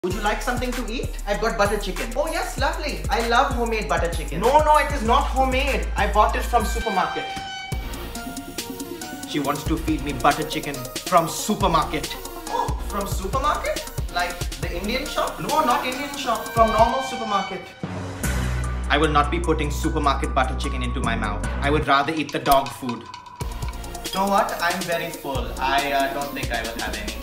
Would you like something to eat? I've got butter chicken. Oh yes, lovely. I love homemade butter chicken. No, it is not homemade. I bought it from supermarket. She wants to feed me butter chicken from supermarket. Oh, from supermarket? Like the Indian shop? No, not Indian shop. From normal supermarket. I will not be putting supermarket butter chicken into my mouth. I would rather eat the dog food. You know what? I'm very full. I don't think I will have any.